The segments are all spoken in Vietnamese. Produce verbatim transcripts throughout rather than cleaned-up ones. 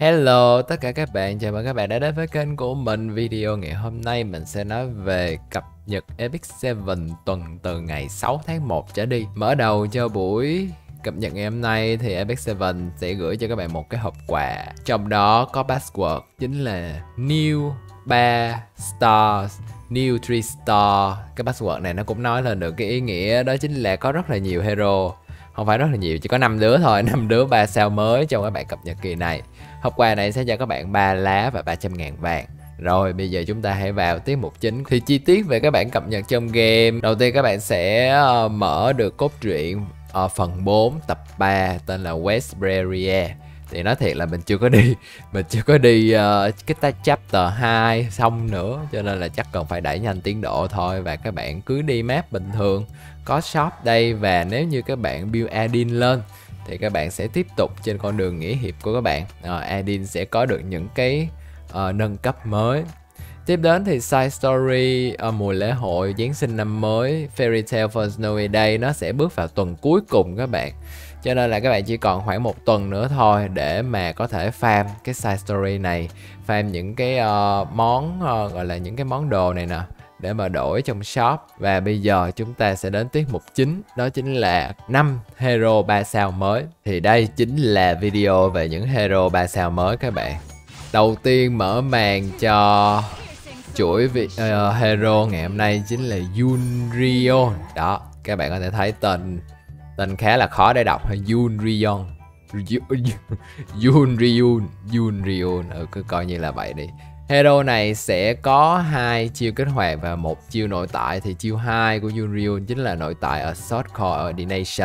Hello tất cả các bạn, chào mừng các bạn đã đến với kênh của mình. Video ngày hôm nay mình sẽ nói về cập nhật Epic bảy tuần từ ngày sáu tháng một trở đi. Mở đầu cho buổi cập nhật ngày hôm nay thì Epic bảy sẽ gửi cho các bạn một cái hộp quà. Trong đó có password chính là New ba Stars, New ba Star. Cái password này nó cũng nói lên được cái ý nghĩa đó chính là có rất là nhiều hero. Không phải rất là nhiều, chỉ có năm đứa thôi, năm đứa ba sao mới trong các bạn cập nhật kỳ này. Hộp quà này sẽ cho các bạn ba lá và ba trăm ngàn vàng. Rồi bây giờ chúng ta hãy vào tiết mục chính. Thì chi tiết về các bạn cập nhật trong game. Đầu tiên các bạn sẽ uh, mở được cốt truyện uh, phần bốn tập ba tên là Westbury. Thì nói thiệt là mình chưa có đi Mình chưa có đi uh, cái chapter hai xong nữa, cho nên là chắc cần phải đẩy nhanh tiến độ thôi. Và các bạn cứ đi map bình thường, có shop đây. Và nếu như các bạn build Adin lên thì các bạn sẽ tiếp tục trên con đường nghĩa hiệp của các bạn. uh, Adin sẽ có được những cái uh, nâng cấp mới. Tiếp đến thì side story uh, mùa lễ hội Giáng sinh năm mới Fairy Tale for Snowy Day nó sẽ bước vào tuần cuối cùng các bạn. Cho nên là các bạn chỉ còn khoảng một tuần nữa thôi để mà có thể farm cái side story này, farm những cái uh, món uh, gọi là những cái món đồ này nè để mà đổi trong shop. Và bây giờ chúng ta sẽ đến tiết mục chính, đó chính là năm hero ba sao mới. Thì đây chính là video về những hero ba sao mới các bạn. Đầu tiên mở màn cho chuỗi uh, hero ngày hôm nay chính là Yunrion. Đó, các bạn có thể thấy tên tên khá là khó để đọc, Yunrion. Yunrion, Yunrion, ừ, cứ coi như là vậy đi. Hero này sẽ có hai chiêu kích hoạt và một chiêu nội tại. Thì chiêu hai của Yunrion chính là nội tại Assault Coordination.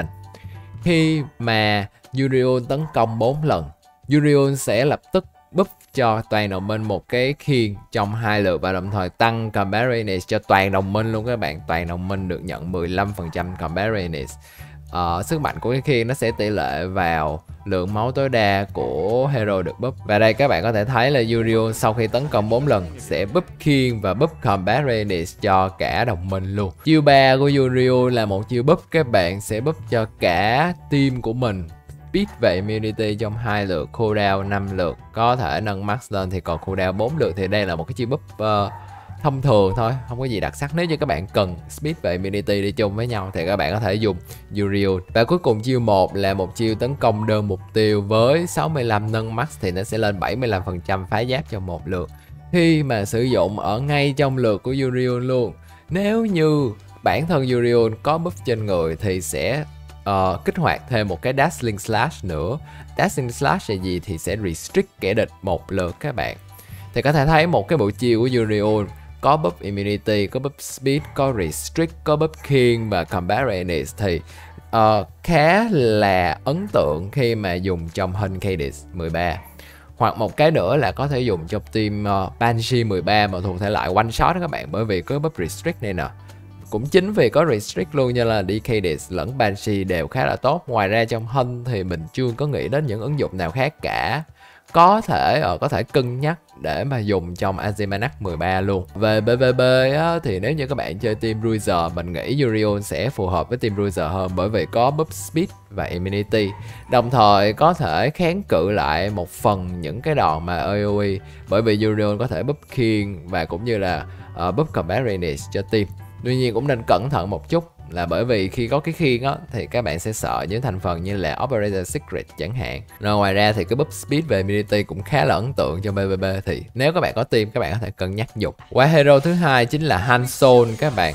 Khi mà Yunrion tấn công bốn lần, Yunrion sẽ lập tức buff cho toàn đồng minh một cái khiên trong hai lượt và đồng thời tăng combat readiness cho toàn đồng minh luôn các bạn. Toàn đồng minh được nhận mười lăm phần trăm combat readiness. Ờ, sức mạnh của cái khiên nó sẽ tỷ lệ vào lượng máu tối đa của hero được buff. Và đây các bạn có thể thấy là Yurion sau khi tấn công bốn lần sẽ buff khiên và buff combat readiness cho cả đồng minh luôn. Chiêu ba của Yurion là một chiêu buff các bạn sẽ buff cho cả team của mình speed và immunity trong hai lượt, cooldown năm lượt, có thể nâng max lên thì còn cooldown bốn lượt. Thì đây là một cái chiêu buff uh, thông thường thôi, không có gì đặc sắc. Nếu như các bạn cần speed và immunity đi chung với nhau thì các bạn có thể dùng Yurion. Và cuối cùng chiêu một là một chiêu tấn công đơn mục tiêu với sáu mươi lăm nâng max thì nó sẽ lên bảy mươi lăm phần trăm phá giáp trong một lượt. Khi mà sử dụng ở ngay trong lượt của Yurion luôn. Nếu như bản thân Yurion có buff trên người thì sẽ uh, kích hoạt thêm một cái Dazzling Slash nữa. Dazzling Slash là gì? Thì sẽ restrict kẻ địch một lượt các bạn. Thì có thể thấy một cái bộ chiêu của Yurion có buff immunity, có buff speed, có restrict, có buff khiên và combat readiness thì uh, khá là ấn tượng khi mà dùng trong Hun Cadiz mười ba. Hoặc một cái nữa là có thể dùng trong team uh, Banshee mười ba mà thuộc thể loại one shot đó các bạn, bởi vì có buff restrict này nè. Cũng chính vì có restrict luôn nên là đi Cadiz lẫn Banshee đều khá là tốt. Ngoài ra trong Hun thì mình chưa có nghĩ đến những ứng dụng nào khác cả. Có thể uh, có thể cân nhắc để mà dùng trong Azimanac mười ba luôn. Về pê vê pê á, thì nếu như các bạn chơi team Ruizer, mình nghĩ Yurion sẽ phù hợp với team Ruizer hơn, bởi vì có buff speed và immunity. Đồng thời có thể kháng cự lại một phần những cái đòn mà a o e, bởi vì Yurion có thể buff khiên và cũng như là uh, buff combat readiness cho team. Tuy nhiên cũng nên cẩn thận một chút, là bởi vì khi có cái khiên á thì các bạn sẽ sợ những thành phần như là Operator Secret chẳng hạn. Rồi ngoài ra thì cái buff speed về immunity cũng khá là ấn tượng cho pê vê pê, thì nếu các bạn có team các bạn có thể cân nhắc dùng. Qua hero thứ hai chính là Hanson các bạn.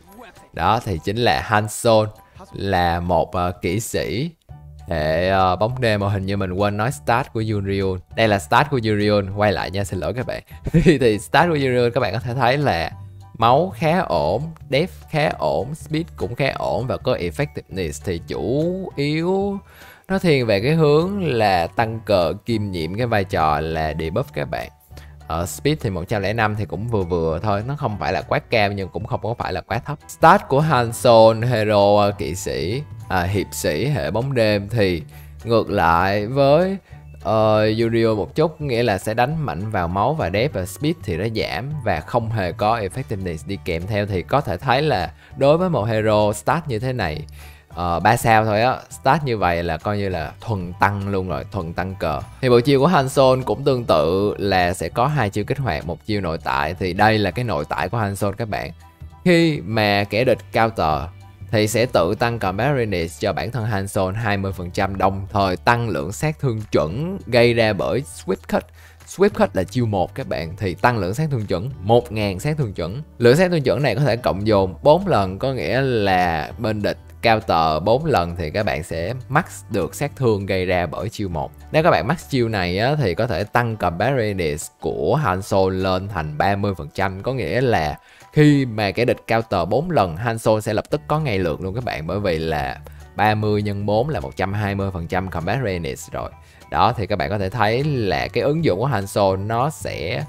Đó thì chính là Hanson, là một uh, kỹ sĩ hệ uh, bóng đêm mà hình như mình quên nói start của Yurion. Đây là start của Yurion, quay lại nha, xin lỗi các bạn. Thì start của Yurion các bạn có thể thấy là máu khá ổn, def khá ổn, speed cũng khá ổn và có effectiveness thì chủ yếu nó thiên về cái hướng là tăng cờ kiêm nhiệm cái vai trò là debuff các bạn. Ở speed thì một trăm lẻ năm thì cũng vừa vừa thôi, nó không phải là quá cao nhưng cũng không có phải là quá thấp. Start của Hanson, hero kỵ sĩ, à, hiệp sĩ hệ bóng đêm thì ngược lại với Uh, Yurion một chút, nghĩa là sẽ đánh mạnh vào máu và def và speed thì nó giảm và không hề có effectiveness đi kèm theo. Thì có thể thấy là đối với một hero start như thế này, uh, ba sao thôi á. Start như vậy là coi như là thuần tăng luôn rồi, thuần tăng cờ. Thì bộ chiêu của Hanzon cũng tương tự là sẽ có hai chiêu kích hoạt, một chiêu nội tại. Thì đây là cái nội tại của Hanzon các bạn. Khi mà kẻ địch counter thì sẽ tự tăng combat readiness cho bản thân Hanzon hai mươi phần trăm, đồng thời tăng lượng sát thương chuẩn gây ra bởi Swift Cut. Swift Cut là chiêu một các bạn, thì tăng lượng sát thương chuẩn một nghìn sát thương chuẩn. Lượng sát thương chuẩn này có thể cộng dồn bốn lần, có nghĩa là bên địch counter bốn lần thì các bạn sẽ max được sát thương gây ra bởi chiêu một. Nếu các bạn max chiêu này á, thì có thể tăng combat readiness của Hanzon lên thành ba mươi phần trăm, có nghĩa là khi mà kẻ địch counter bốn lần, Hanzon sẽ lập tức có ngay lượt luôn các bạn, bởi vì là ba mươi nhân bốn là một trăm hai mươi phần trăm combat readiness rồi. Đó, thì các bạn có thể thấy là cái ứng dụng của Hanzon nó sẽ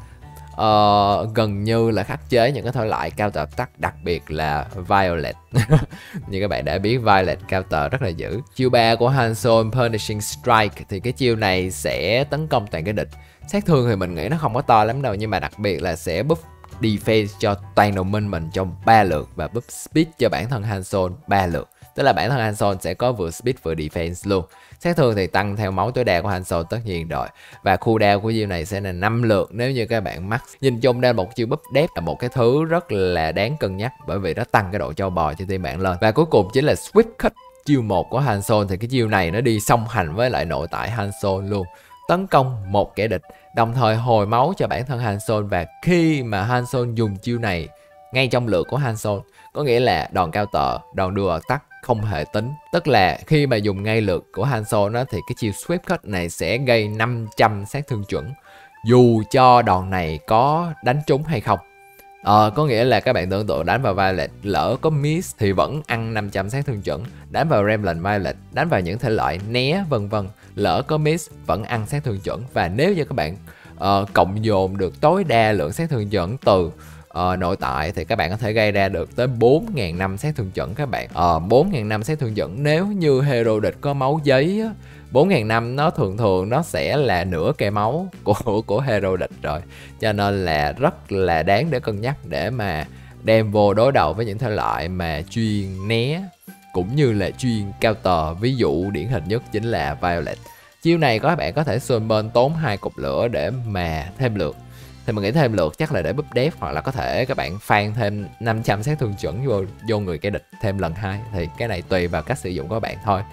uh, gần như là khắc chế những cái thể loại counter attack, đặc biệt là Violet. Như các bạn đã biết, Violet counter rất là dữ. Chiêu ba của Hanzon, Punishing Strike, thì cái chiêu này sẽ tấn công toàn cái địch. Sát thương thì mình nghĩ nó không có to lắm đâu, nhưng mà đặc biệt là sẽ buff defense cho toàn đồng minh mình trong ba lượt và buff speed cho bản thân Hanzon ba lượt. Tức là bản thân Hanzon sẽ có vừa speed vừa defense luôn. Sát thương thì tăng theo máu tối đa của Hanzon tất nhiên rồi. Và cooldown của chiêu này sẽ là năm lượt nếu như các bạn max. Nhìn chung đây một chiêu buff depth là một cái thứ rất là đáng cân nhắc, bởi vì nó tăng cái độ trâu bò cho team bạn lên. Và cuối cùng chính là Swift Cut, chiêu một của Hanzon. Thì cái chiêu này nó đi song hành với lại nội tại Hanzon luôn. Tấn công một kẻ địch, đồng thời hồi máu cho bản thân Hanzon. Và khi mà Hanzon dùng chiêu này ngay trong lượt của Hanzon, có nghĩa là đòn counter, đòn đưa attack không hề tính. Tức là khi mà dùng ngay lượt của Hanzon đó, thì cái chiêu Swift Cut này sẽ gây năm trăm sát thương chuẩn, dù cho đòn này có đánh trúng hay không. Ờ, có nghĩa là các bạn tưởng tượng đánh vào Violet, lỡ có miss thì vẫn ăn năm trăm sát thương chuẩn. Đánh vào Remnant Violet, đánh vào những thể loại né vân vân, lỡ có miss vẫn ăn sát thương chuẩn. Và nếu như các bạn uh, cộng dồn được tối đa lượng sát thương chuẩn từ uh, nội tại thì các bạn có thể gây ra được tới bốn nghìn năm sát thương chuẩn các bạn. uh, bốn nghìn năm sát thương chuẩn nếu như hero địch có máu giấy á, bốn nghìn năm nó thường thường nó sẽ là nửa cây máu của của hero địch rồi, cho nên là rất là đáng để cân nhắc để mà đem vô đối đầu với những thể loại mà chuyên né cũng như là chuyên counter. Ví dụ điển hình nhất chính là Violet. Chiêu này các bạn có thể sunburn tốn hai cục lửa để mà thêm lượt. Thì mình nghĩ thêm lượt chắc là để búp dép, hoặc là có thể các bạn phan thêm năm trăm sát thương chuẩn vô, vô người kẻ địch thêm lần hai. Thì cái này tùy vào cách sử dụng của bạn thôi.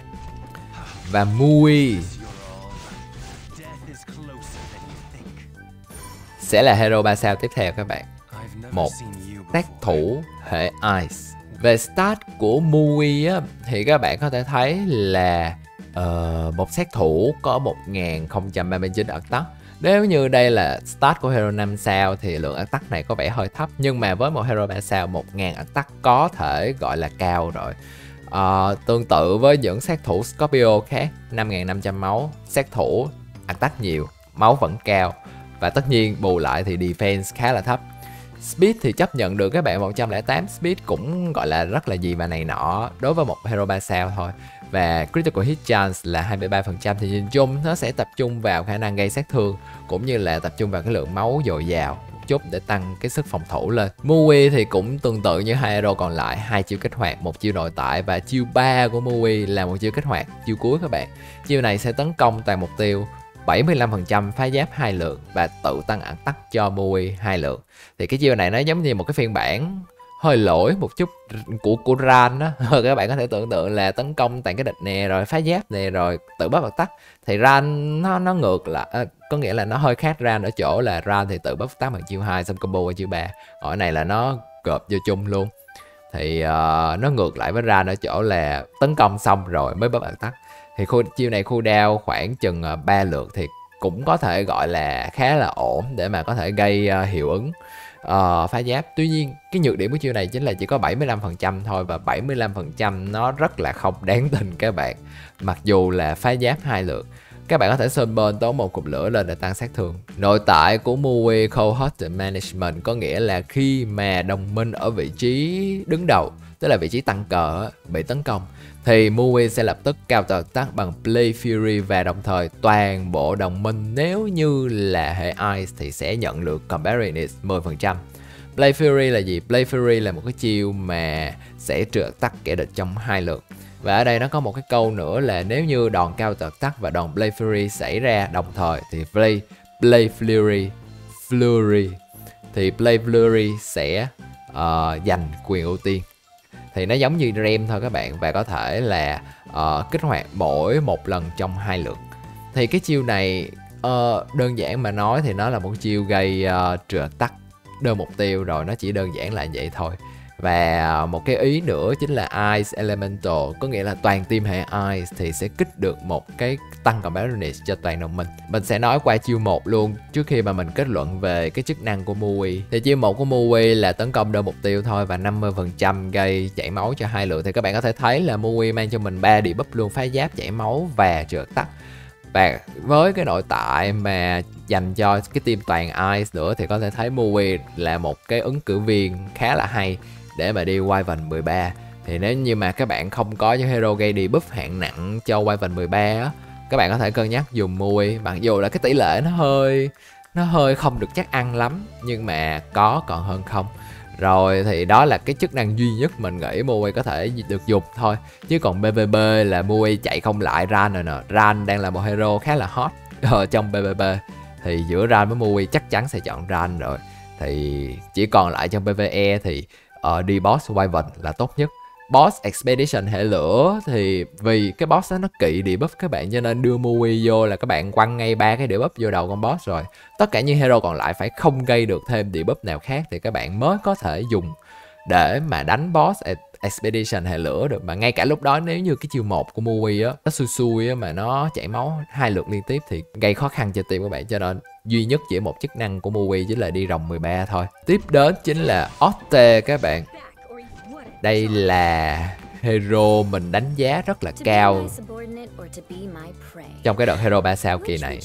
Và Mui sẽ là hero ba sao tiếp theo các bạn. Một sát thủ hệ Ice. Về start của Mui á, thì các bạn có thể thấy là uh, một sát thủ có một nghìn không trăm ba mươi chín attack. Nếu như đây là start của hero năm sao thì lượng attack này có vẻ hơi thấp, nhưng mà với một hero ba sao, một nghìn attack có thể gọi là cao rồi. Uh, tương tự với những sát thủ Scorpio khác, năm nghìn năm trăm máu, sát thủ attack nhiều, máu vẫn cao. Và tất nhiên bù lại thì defense khá là thấp. Speed thì chấp nhận được các bạn, một trăm lẻ tám speed cũng gọi là rất là gì và này nọ đối với một hero ba sao thôi. Và critical hit chance là hai mươi ba phần trăm, thì nhìn chung nó sẽ tập trung vào khả năng gây sát thương cũng như là tập trung vào cái lượng máu dồi dào chút để tăng cái sức phòng thủ lên. Mui thì cũng tương tự như hai hero còn lại, hai chiêu kích hoạt, một chiêu nội tại, và chiêu ba của Mui là một chiêu kích hoạt, chiêu cuối các bạn. Chiêu này sẽ tấn công toàn mục tiêu bảy mươi lăm phần trăm, phá giáp hai lượt và tự tăng attack cho Mui hai lượt. Thì cái chiêu này nó giống như một cái phiên bản hơi lỗi một chút của của Ran đó. Các bạn có thể tưởng tượng là tấn công toàn cái địch nè, rồi phá giáp nè, rồi tự bắp tắc. Thì Ran nó nó ngược lại, à, có nghĩa là nó hơi khác Ran ở chỗ là Ran thì tự bắp tắc bằng chiêu hai xong combo qua chiêu ba. Ở này là nó gộp vô chung luôn. Thì uh, nó ngược lại với Ran ở chỗ là tấn công xong rồi mới bắp tắc. Thì khu, chiêu này cooldown khoảng chừng uh, ba lượt thì cũng có thể gọi là khá là ổn để mà có thể gây uh, hiệu ứng uh, phá giáp. Tuy nhiên cái nhược điểm của chiêu này chính là chỉ có bảy mươi lăm phần trăm thôi, và bảy mươi lăm phần trăm nó rất là không đáng tin các bạn. Mặc dù là phá giáp hai lượt, các bạn có thể sunburn tốn một cục lửa lên để tăng sát thương. Nội tại của Mui Cohort Management có nghĩa là khi mà đồng minh ở vị trí đứng đầu, tức là vị trí tăng cờ bị tấn công, thì Mui sẽ lập tức counter attack bằng Play Fury, và đồng thời toàn bộ đồng minh nếu như là hệ Ice thì sẽ nhận được combat readiness mười phần trăm. Play Fury là gì? Play Fury là một cái chiêu mà sẽ trừ attack kẻ địch trong hai lượt. Và ở đây nó có một cái câu nữa là nếu như đòn cao tật tắc và đòn Blade Fury xảy ra đồng thời thì Blade, Blade Fury, Flurry thì Blade Flurry sẽ uh, giành quyền ưu tiên. Thì nó giống như rem thôi các bạn, và có thể là uh, kích hoạt mỗi một lần trong hai lượt. Thì cái chiêu này uh, đơn giản mà nói thì nó là một chiêu gây uh, trượt tắc đơn mục tiêu rồi, nó chỉ đơn giản là vậy thôi. Và một cái ý nữa chính là Ice Elemental, có nghĩa là toàn team hệ Ice thì sẽ kích được một cái tăng combat unit cho toàn đồng minh. Mình sẽ nói qua chiêu một luôn trước khi mà mình kết luận về cái chức năng của Mui. Thì chiêu một của Mui là tấn công đơn mục tiêu thôi và năm mươi phần trăm gây chảy máu cho hai lượt. Thì các bạn có thể thấy là Mui mang cho mình ba debuff luôn, phá giáp, chảy máu và trượt tắc. Và với cái nội tại mà dành cho cái team toàn Ice nữa thì có thể thấy Mui là một cái ứng cử viên khá là hay để mà đi Wyvern mười ba. Thì nếu như mà các bạn không có những hero gây debuff hạng nặng cho Wyvern mười ba á, các bạn có thể cân nhắc dùng Mui. Mặc dù là cái tỷ lệ nó hơi nó hơi không được chắc ăn lắm, nhưng mà có còn hơn không. Rồi thì đó là cái chức năng duy nhất mình nghĩ Mui có thể được dùng thôi. Chứ còn pê vê pê là Mui chạy không lại Ran rồi nè. Ran đang là một hero khá là hot ở trong pê vê pê. Thì giữa Ran với Mui chắc chắn sẽ chọn Ran rồi. Thì chỉ còn lại trong pê vê e thì uh, đi boss Wyvern là tốt nhất. Boss Expedition hệ lửa thì vì cái boss đó nó kỵ debuff các bạn, cho nên đưa Mui vô là các bạn quăng ngay ba cái debuff vô đầu con boss rồi. Tất cả những hero còn lại phải không gây được thêm debuff nào khác thì các bạn mới có thể dùng để mà đánh boss Expedition hệ lửa được. Mà ngay cả lúc đó nếu như cái chiêu một của Mui á nó xui xui á, mà nó chảy máu hai lượt liên tiếp thì gây khó khăn cho team các bạn. Cho nên duy nhất chỉ một chức năng của Mui chính là đi rồng mười ba thôi. Tiếp đến chính là Octe các bạn. Đây là hero mình đánh giá rất là cao trong cái đợt hero ba sao kỳ này.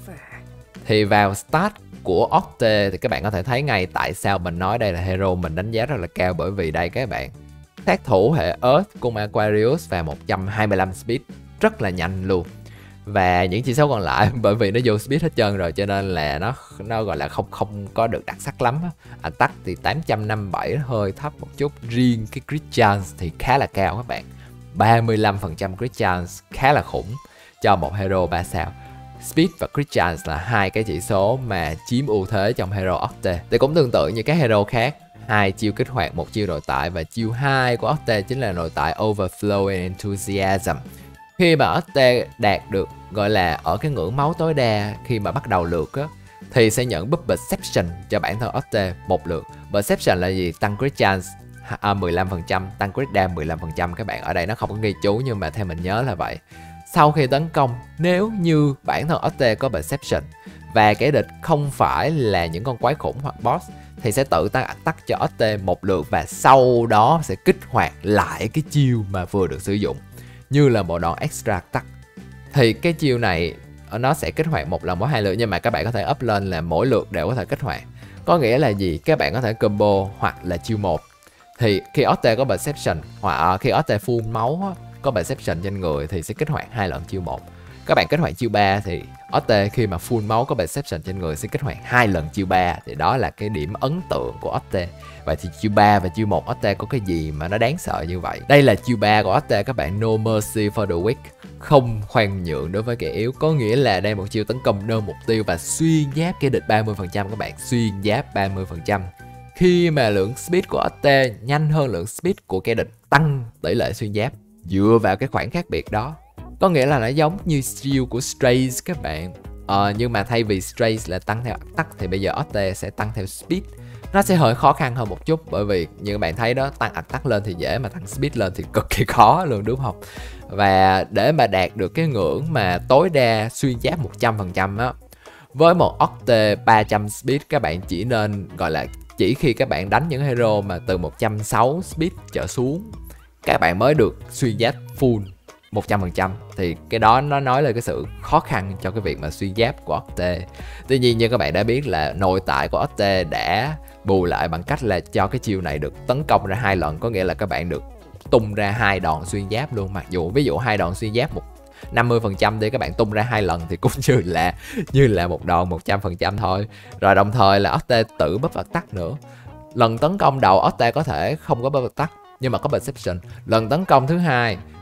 Thì vào start của Octe thì các bạn có thể thấy ngay tại sao mình nói đây là hero mình đánh giá rất là cao. Bởi vì đây các bạn, sát thủ hệ Earth cung Aquarius và một trăm hai mươi lăm speed, rất là nhanh luôn. Và những chỉ số còn lại bởi vì nó vô speed hết trơn rồi cho nên là nó nó gọi là không không có được đặc sắc lắm. Attack thì tám trăm năm mươi bảy hơi thấp một chút. Riêng cái crit chance thì khá là cao các bạn, ba mươi lăm phần trăm crit chance khá là khủng cho một hero ba sao. Speed và crit chance là hai cái chỉ số mà chiếm ưu thế trong hero Octe. Thì cũng tương tự như các hero khác, hai chiêu kích hoạt, một chiêu nội tại, và chiêu hai của Octe chính là nội tại Overflow and Enthusiasm. Khi mà Octe đạt được gọi là ở cái ngưỡng máu tối đa khi mà bắt đầu lượt á, thì sẽ nhận buff Perception cho bản thân Octe một lượt. Perception là gì? Tăng crit chance mười lăm phần trăm, tăng crit damage mười lăm phần trăm các bạn. Ở đây nó không có ghi chú nhưng mà theo mình nhớ là vậy. Sau khi tấn công, nếu như bản thân Octe có Perception và kẻ địch không phải là những con quái khủng hoặc boss thì sẽ tự tăng attack cho Octe một lượt, và sau đó sẽ kích hoạt lại cái chiêu mà vừa được sử dụng như là một đòn extra attack. Thì cái chiêu này nó sẽ kích hoạt một lần mỗi hai lượt, nhưng mà các bạn có thể up lên là mỗi lượt đều có thể kích hoạt. Có nghĩa là gì? Các bạn có thể combo hoặc là chiêu một. Thì khi Octe có Perception hoặc khi Octe full máu có Perception trên người thì sẽ kích hoạt hai lần chiêu một. Các bạn kích hoạt chiêu ba thì Octe khi mà full máu có Perception trên người sẽ kích hoạt hai lần chiêu ba. Thì đó là cái điểm ấn tượng của Octe. Vậy thì chiêu ba và chiêu một Octe có cái gì mà nó đáng sợ như vậy? Đây là chiêu ba của Octe các bạn, No Mercy for the Weak, không khoan nhượng đối với kẻ yếu. Có nghĩa là đây một chiêu tấn công đơn mục tiêu và xuyên giáp kẻ địch ba mươi phần trăm các bạn, xuyên giáp ba mươi phần trăm. Khi mà lượng speed của Octe nhanh hơn lượng speed của kẻ địch, tăng tỷ lệ xuyên giáp dựa vào cái khoảng khác biệt đó. Có nghĩa là nó giống như skill của Strays các bạn. Ờ, nhưng mà thay vì Strays là tăng theo attack thì bây giờ Octe sẽ tăng theo speed. Nó sẽ hơi khó khăn hơn một chút, bởi vì như các bạn thấy đó, tăng attack lên thì dễ mà tăng speed lên thì cực kỳ khó luôn, đúng không? Và để mà đạt được cái ngưỡng mà tối đa xuyên giáp một trăm phần trăm á, với một Octe ba trăm speed các bạn chỉ nên gọi là chỉ khi các bạn đánh những hero mà từ một trăm sáu mươi speed trở xuống các bạn mới được xuyên giáp full một trăm phần trăm. Thì cái đó nó nói lên cái sự khó khăn cho cái việc mà xuyên giáp của Octe. Tuy nhiên như các bạn đã biết là nội tại của Octe đã bù lại bằng cách là cho cái chiêu này được tấn công ra hai lần. Có nghĩa là các bạn được tung ra hai đòn xuyên giáp luôn. Mặc dù ví dụ hai đòn xuyên giáp một năm mươi phần trăm đi, các bạn tung ra hai lần thì cũng như là như là một đòn một trăm phần trăm thôi. Rồi đồng thời là Octe tự buff attack nữa. Lần tấn công đầu Octe có thể không có buff attack nhưng mà có Perception. Lần tấn công thứ hai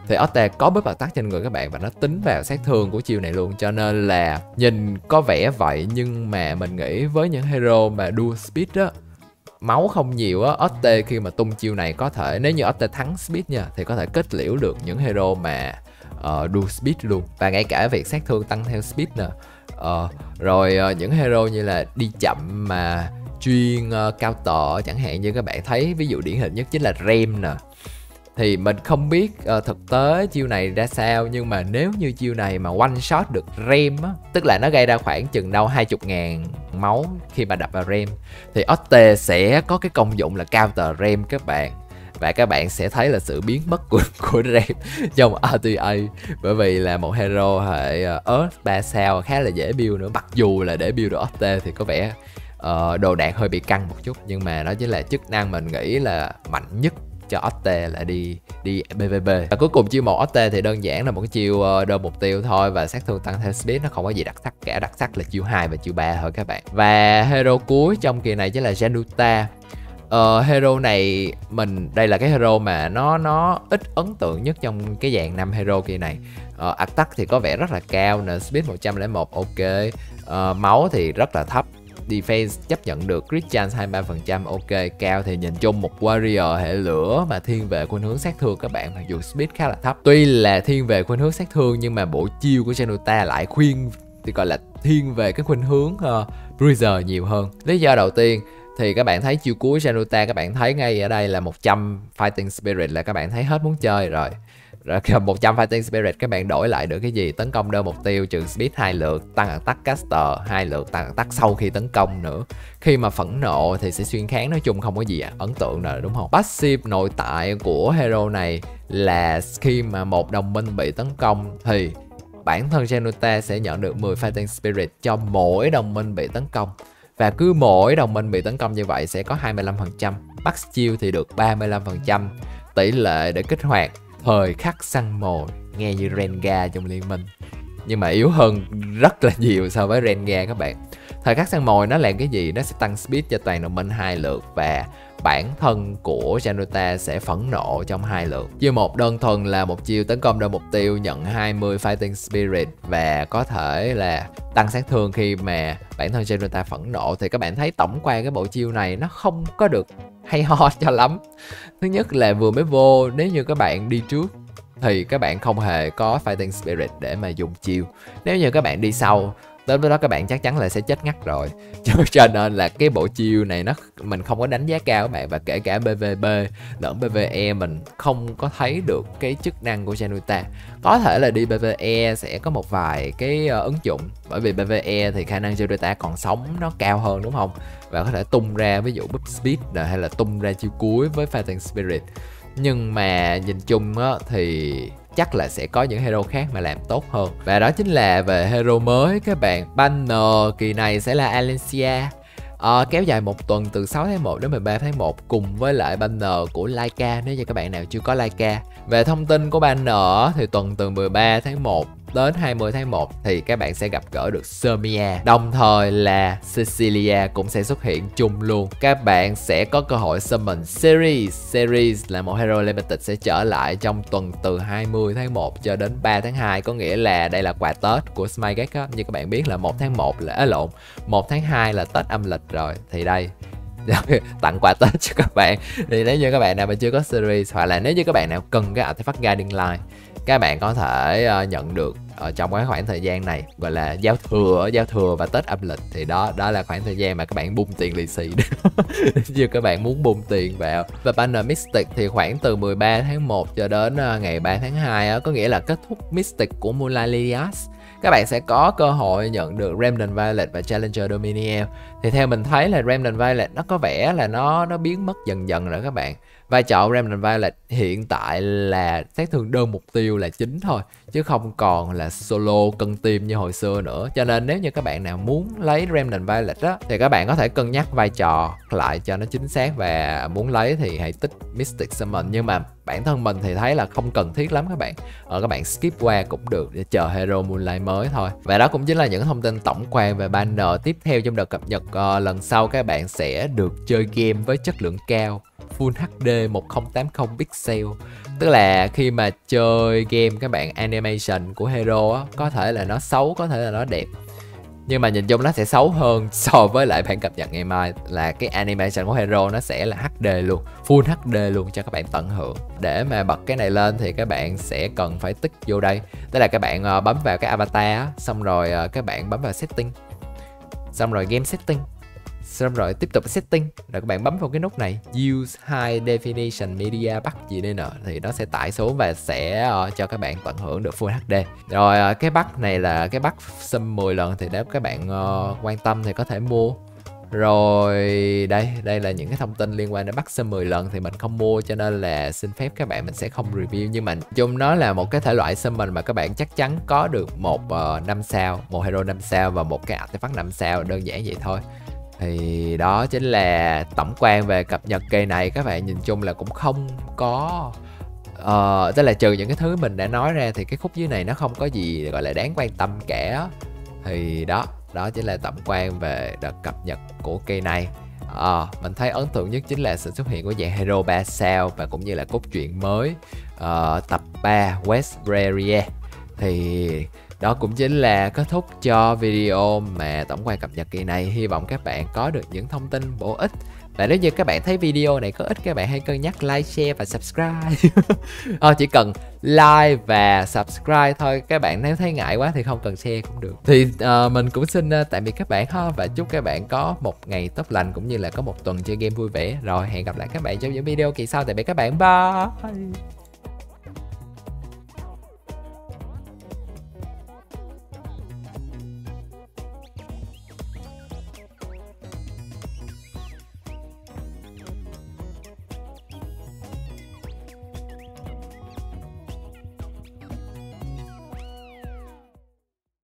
thì Otte có búp bạc tắc trên người các bạn và nó tính vào sát thương của chiêu này luôn. Cho nên là nhìn có vẻ vậy, nhưng mà mình nghĩ với những hero mà dual speed á, máu không nhiều á, Otte khi mà tung chiêu này có thể, nếu như Otte thắng speed nha, thì có thể kết liễu được những hero mà uh, dual speed luôn. Và ngay cả việc sát thương tăng theo speed nè. uh, Rồi uh, những hero như là đi chậm mà chuyên uh, cao tọ, chẳng hạn như các bạn thấy ví dụ điển hình nhất chính là Rem nè. Thì mình không biết uh, thực tế chiêu này ra sao, nhưng mà nếu như chiêu này mà one shot được Rem á, tức là nó gây ra khoảng chừng đâu hai mươi ngàn máu khi mà đập vào Rem, thì Otte sẽ có cái công dụng là counter Rem các bạn. Và các bạn sẽ thấy là sự biến mất của, của Rem trong rờ tê a, bởi vì là một hero hệ uh, Earth ba sao khá là dễ build nữa. Mặc dù là để build được Otte thì có vẻ uh, đồ đạc hơi bị căng một chút, nhưng mà đó chính là chức năng mình nghĩ là mạnh nhất cho Otte là đi đi pê vê pê. Và cuối cùng chiêu một Otte thì đơn giản là một cái chiêu uh, đơn mục tiêu thôi, và sát thương tăng theo speed, nó không có gì đặc sắc cả. Đặc sắc là chiêu hai và chiêu ba thôi các bạn. Và hero cuối trong kỳ này chính là Januta. Uh, hero này mình đây là cái hero mà nó nó ít ấn tượng nhất trong cái dạng năm hero kỳ này. Uh, attack thì có vẻ rất là cao nè, speed một trăm lẻ một ok, uh, máu thì rất là thấp, defense chấp nhận được, crit chance hai mươi ba phần trăm ok, cao thì nhìn chung một warrior hệ lửa mà thiên về khuynh hướng sát thương các bạn, mặc dù speed khá là thấp. Tuy là thiên về khuynh hướng sát thương nhưng mà bộ chiêu của Januta lại khuyên thì gọi là thiên về cái khuynh hướng uh, bruiser nhiều hơn. Lý do đầu tiên thì các bạn thấy chiêu cuối Januta, các bạn thấy ngay ở đây là một trăm fighting spirit là các bạn thấy hết muốn chơi rồi. Rồi một trăm fighting spirit các bạn đổi lại được cái gì? Tấn công đơn mục tiêu, trừ speed hai lượt, tăng attack caster hai lượt, tăng attack sau khi tấn công nữa. Khi mà phẫn nộ thì sẽ xuyên kháng, nói chung không có gì ấn tượng nào đúng không? Passive nội tại của hero này là khi mà một đồng minh bị tấn công thì bản thân Januta sẽ nhận được mười fighting spirit cho mỗi đồng minh bị tấn công. Và cứ mỗi đồng minh bị tấn công như vậy sẽ có hai mươi lăm phần trăm, max chiêu thì được ba mươi lăm phần trăm. Tỷ lệ để kích hoạt thời khắc săn mồi, nghe như Rengar trong liên minh, nhưng mà yếu hơn rất là nhiều so với Rengar các bạn. Thời khắc săn mồi nó làm cái gì? Nó sẽ tăng speed cho toàn đồng minh hai lượt, và bản thân của Januta sẽ phẫn nộ trong hai lượt. Chiêu một đơn thuần là một chiêu tấn công đơn mục tiêu, nhận hai mươi fighting spirit và có thể là tăng sát thương khi mà bản thân Januta phẫn nộ. Thì các bạn thấy tổng quan cái bộ chiêu này nó không có được hay ho cho lắm. Thứ nhất là vừa mới vô, nếu như các bạn đi trước thì các bạn không hề có fighting spirit để mà dùng chiêu. Nếu như các bạn đi sau, tới đó các bạn chắc chắn là sẽ chết ngắt rồi. Cho nên là cái bộ chiêu này nó mình không có đánh giá cao các bạn. Và kể cả pê vê pê lẫn pê vê e mình không có thấy được cái chức năng của Januta. Có thể là đi pê vê e sẽ có một vài cái uh, ứng dụng, bởi vì pê vê e thì khả năng Januta còn sống nó cao hơn đúng không, và có thể tung ra ví dụ búp speed hay là tung ra chiêu cuối với fighting spirit. Nhưng mà nhìn chung á, thì chắc là sẽ có những hero khác mà làm tốt hơn. Và đó chính là về hero mới các bạn. Banner kỳ này sẽ là Alencia, à, kéo dài một tuần từ sáu tháng một đến mười ba tháng một, cùng với lại banner của Laika nếu như các bạn nào chưa có Laika. Về thông tin của banner thì tuần từ mười ba tháng một đến hai mươi tháng một thì các bạn sẽ gặp gỡ được Semia, đồng thời là Cecilia cũng sẽ xuất hiện chung luôn. Các bạn sẽ có cơ hội summon Series. Series là một hero limited sẽ trở lại trong tuần từ hai mươi tháng một cho đến ba tháng hai, có nghĩa là đây là quà Tết của Smilegate á. Như các bạn biết là một tháng một là à, lộn, một tháng hai là Tết âm lịch rồi, thì đây tặng quà Tết cho các bạn. Thì nếu như các bạn nào mà chưa có series, hoặc là nếu như các bạn nào cần cái artifact guiding light, các bạn có thể uh, nhận được ở trong cái khoảng thời gian này, gọi là giao thừa, giao thừa và Tết âm lịch. Thì đó đó là khoảng thời gian mà các bạn bung tiền lì xì như các bạn muốn bung tiền vào. Và banner Mystic thì khoảng từ mười ba tháng một cho đến uh, ngày ba tháng hai á, có nghĩa là kết thúc Mystic của Mulalias. Các bạn sẽ có cơ hội nhận được Remnant Violet và Challenger Dominion. Thì theo mình thấy là Remnant Violet nó có vẻ là nó nó biến mất dần dần rồi các bạn. Vai trò Remnant Violet hiện tại là sát thương đơn mục tiêu là chính thôi, chứ không còn là solo cân tim như hồi xưa nữa. Cho nên nếu như các bạn nào muốn lấy Remnant Violet á, thì các bạn có thể cân nhắc vai trò lại cho nó chính xác, và muốn lấy thì hãy tích Mystic Summon. Nhưng mà bản thân mình thì thấy là không cần thiết lắm các bạn. Ờ, các bạn skip qua cũng được để chờ hero Moonlight mới thôi. Và đó cũng chính là những thông tin tổng quan về banner. Tiếp theo trong đợt cập nhật uh, lần sau các bạn sẽ được chơi game với chất lượng cao, Full hát đê một không tám không pixel. Tức là khi mà chơi game các bạn, animation của hero á, có thể là nó xấu, có thể là nó đẹp, nhưng mà nhìn chung nó sẽ xấu hơn so với lại bản cập nhật ngày mai. Là cái animation của hero nó sẽ là hát đê luôn, Full hát đê luôn cho các bạn tận hưởng. Để mà bật cái này lên thì các bạn sẽ cần phải tích vô đây. Tức là các bạn uh, bấm vào cái avatar á, xong rồi uh, các bạn bấm vào setting, xong rồi game setting, xong rồi tiếp tục setting, rồi các bạn bấm vào cái nút này use high definition media bắt gì đây nè, thì nó sẽ tải xuống và sẽ uh, cho các bạn tận hưởng được Full hát đê. Rồi uh, cái bắt này là cái bắt sum mười lần, thì nếu các bạn uh, quan tâm thì có thể mua. Rồi đây, đây là những cái thông tin liên quan đến bắt sum mười lần thì mình không mua, cho nên là xin phép các bạn mình sẽ không review. Nhưng mà chung nó là một cái thể loại summon mà các bạn chắc chắn có được một uh, năm sao, một hero năm sao và một cái artifact năm sao, đơn giản vậy thôi. Thì đó chính là tổng quan về cập nhật kỳ này. Các bạn nhìn chung là cũng không có uh, tức là trừ những cái thứ mình đã nói ra thì cái khúc dưới này nó không có gì gọi là đáng quan tâm cả. Thì đó, đó chính là tổng quan về đợt cập nhật của kỳ này. À, mình thấy ấn tượng nhất chính là sự xuất hiện của dạng hero ba sao và cũng như là cốt truyện mới uh, tập ba Westbraria. Thì đó cũng chính là kết thúc cho video mà tổng quan cập nhật kỳ này. Hy vọng các bạn có được những thông tin bổ ích. Và nếu như các bạn thấy video này có ích, các bạn hãy cân nhắc like, share và subscribe. à, Chỉ cần like và subscribe thôi. Các bạn nếu thấy ngại quá thì không cần share cũng được. Thì uh, mình cũng xin uh, tạm biệt các bạn ha. Và chúc các bạn có một ngày tốt lành cũng như là có một tuần chơi game vui vẻ. Rồi hẹn gặp lại các bạn trong những video kỳ sau. Tạm biệt các bạn, bye.